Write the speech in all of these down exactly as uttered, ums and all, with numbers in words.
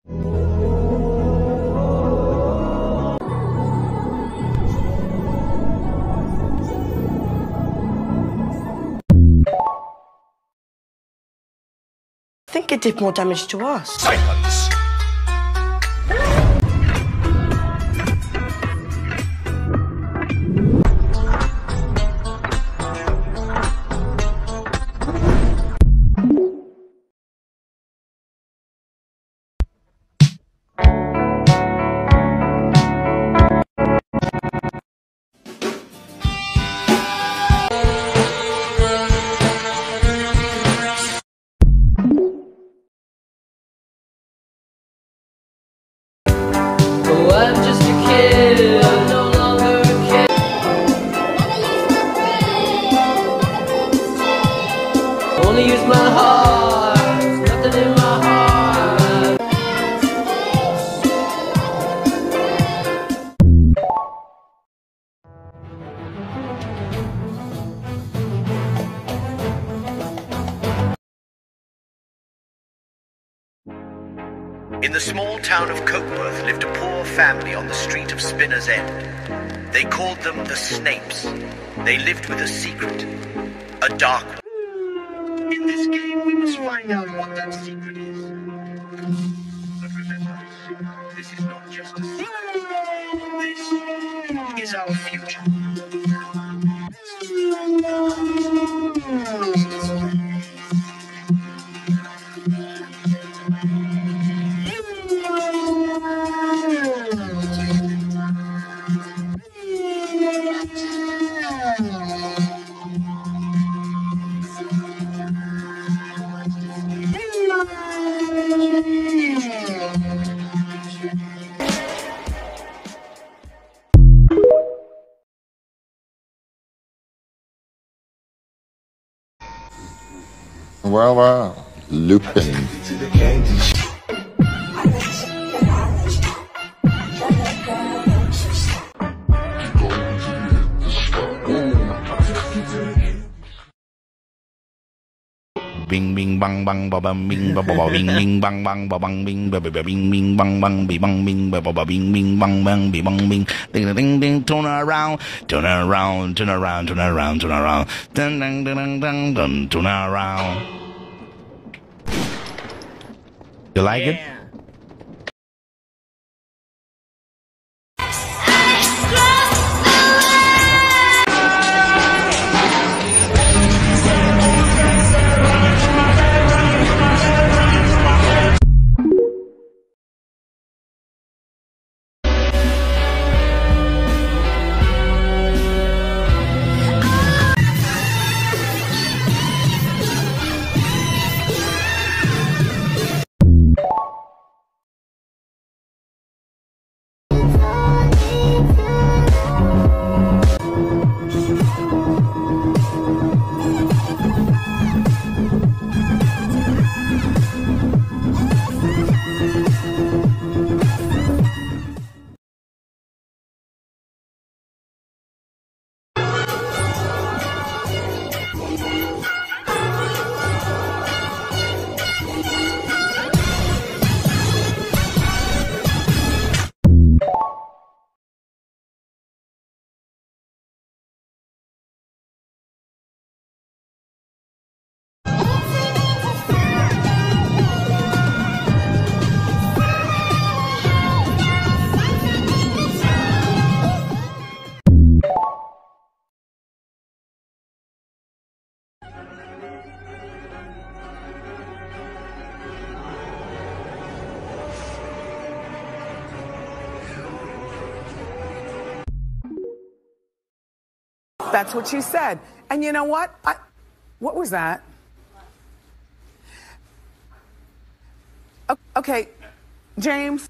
I think it did more damage to us. Silence! I'm just a kid, I'm no longer a kid. Only use my heart, there's nothing in my heart. In the small town of Cokeworth lived a poor family on the street of Spinner's End. They called them the Snapes. They lived with a secret, a dark. In this game, we must find out what that secret is. But remember, this is not just a secret. This is our future. Well, well, Lupin. Bing bing bang bang ba bang bing ba ba bing bing bang bang ba bang bing ba ba bing bing bang bang be bang bing ba ba bing bing bang bang be bang bing ding ding ding turn around turn around turn around turn around turn around ding ding ding ding ding turn around. You like it? That's what she said. And you know what? I, what was that? Okay, James.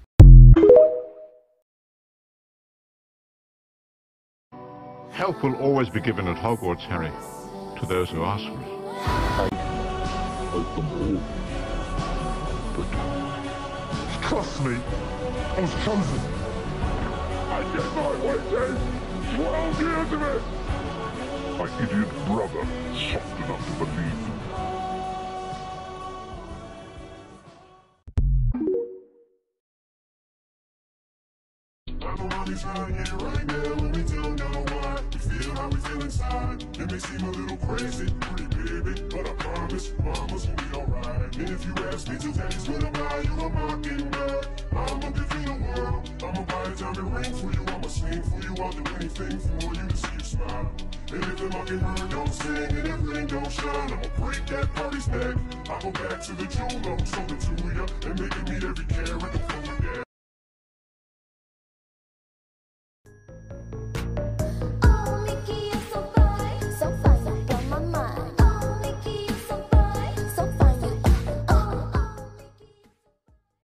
Help will always be given at Hogwarts, Harry, to those who ask for it. Fight them all. But trust me, I was chosen. I did my way, James. Twelve years of it. My idiot brother, soft enough to believe. My mommy's not here right now, and we don't know why. We feel how we feel inside. It may seem a little crazy, pretty baby, but I promise mama's gonna be alright. And if you ask me to, daddy's gonna buy you a mockingbird. I'ma give you the world. I'ma buy a diamond ring for you. I'ma sing for you. I'll do anything for you to see you smile. And if the mockingbird don't sing and that ring don't shine, I'ma break that party's neck. I'll go back to the jeweler who sold the